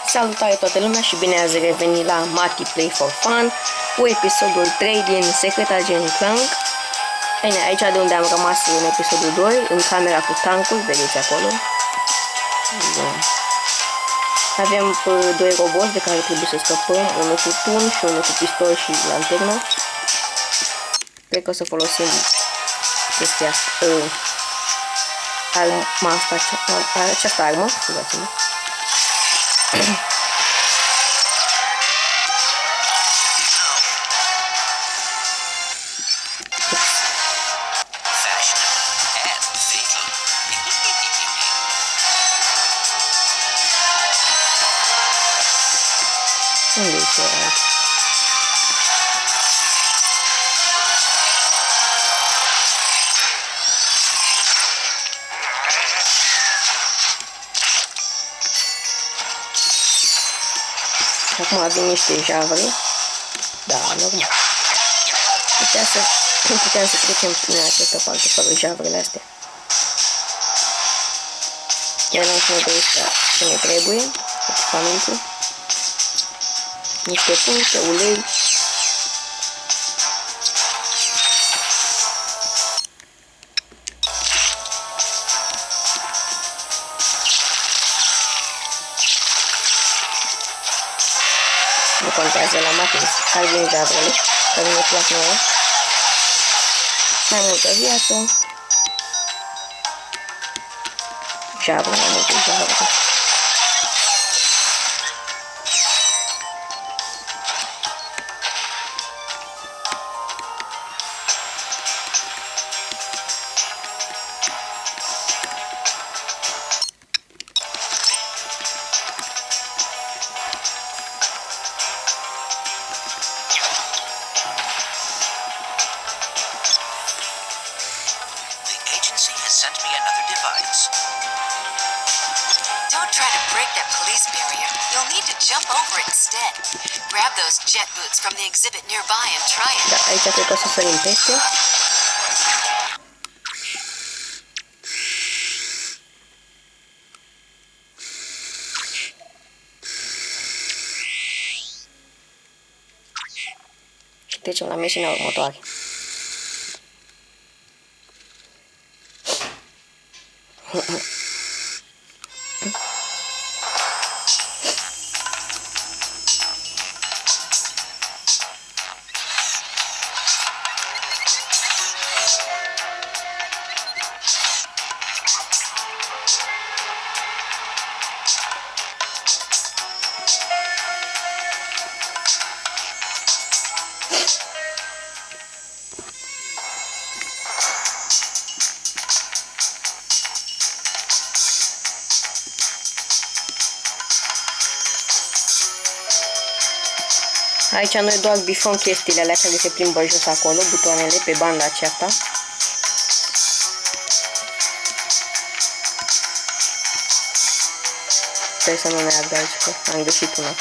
Salutare toată lumea și bine ați revenit la Mati Play for Fun cu episodul 3 din Secret Agent Clank. Bine, aici de unde am rămas în episodul 2, în camera cu tancul, vedeți acolo. Bun. Avem doi roboți de care trebuie să scăpăm, unul cu tun și unul cu pistol și lanternă. Cred că o să folosim chestia asta, această armă, scuzați-mă. Unde e celălalt? Acum avem niște javre. Da, normal. Puteam să trecem prin această parte fără javrele astea. Chiar n-am să ne dorește ce ne trebuie. Echipamentul. Niște puncte, ulei. Nu contează la matin, care vin javrele, care ne plac nouă. Mai multă viață. Javre, mai multe javre. Sent me another device. Don't try to break that police barrier. You'll need to jump over it instead. Grab those jet boots from the exhibit nearby and try it. Da, aici cred că o să sărim peste. Și trecem la misiunea următoare. Aici noi doar bifăm chestiile alea care se plimbă jos acolo, butoanele pe banda aceasta. Sper să nu ne ardă aici, că am găsit una.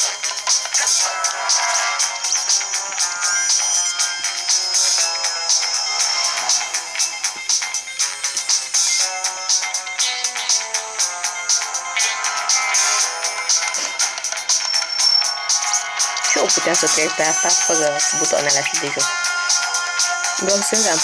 Și eu puteam să trec pe asta fără butoanele astea de jos. Doar săream.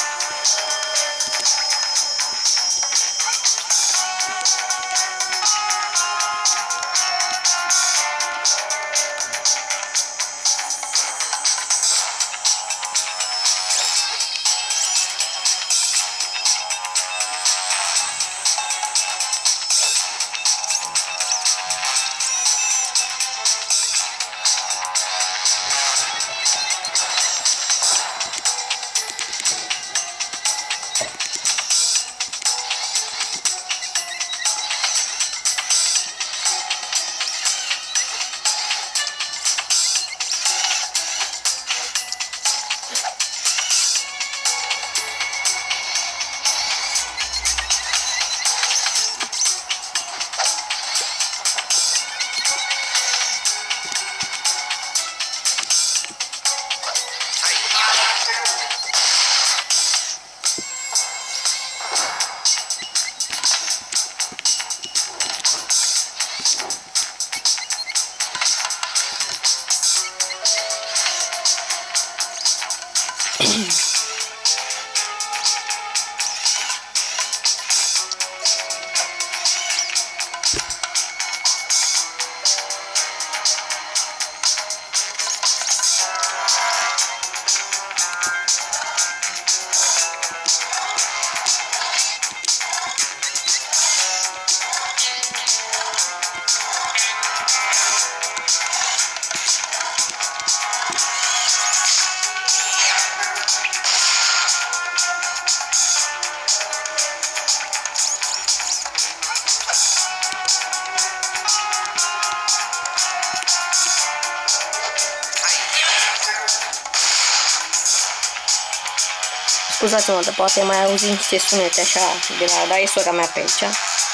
Scuzați-mă, dar poate mai auzi niște sunete așa de la... Dar e sora mea pe aici.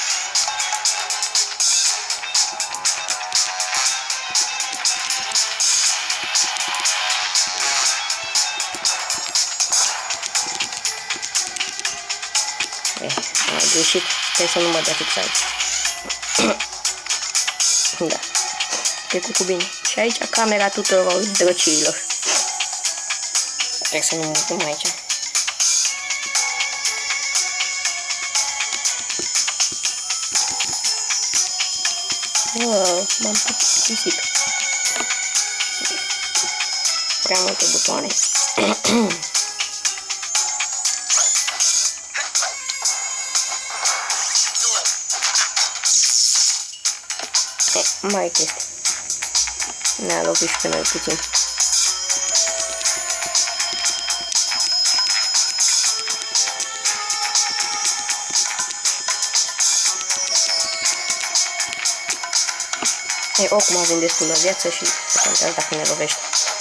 Am greșit. Trebuie să nu mă dea fix aici. Da. Trecut cu bine. Și aici camera tuturor drăciilor. Trebuie să nu mutăm aici. M-am plictisit. Prea multe butoane. Mai chestie. Ne-a lovit și pe noi puțin. Oricum avem destulă viață și contează dacă ne lovește.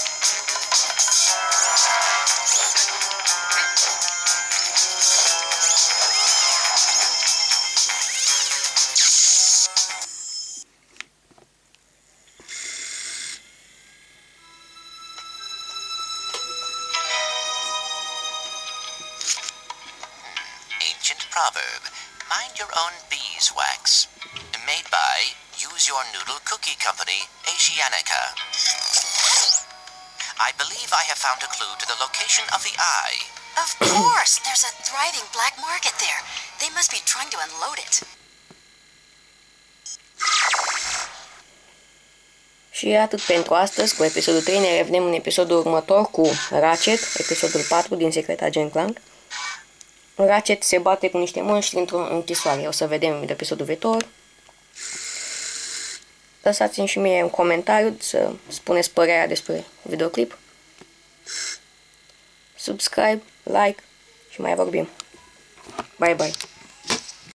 Ancient proverb. Mind your own beeswax. Made by Use Your Noodle Cookie Company, Asianica. I believe I have found a clue to the location of the eye. Of course! There's a thriving black market there. They must be trying to unload it. Și atât pentru astăzi cu episodul 3. Ne revedem în episodul următor cu Ratchet, episodul 4 din Secret Agent Clank. Ratchet se bate cu niște monștri într-o închisoare. O să vedem în episodul viitor. Lăsați-mi și mie un comentariu să spuneți părerea despre videoclip. Subscribe, like și mai vorbim. Bye bye.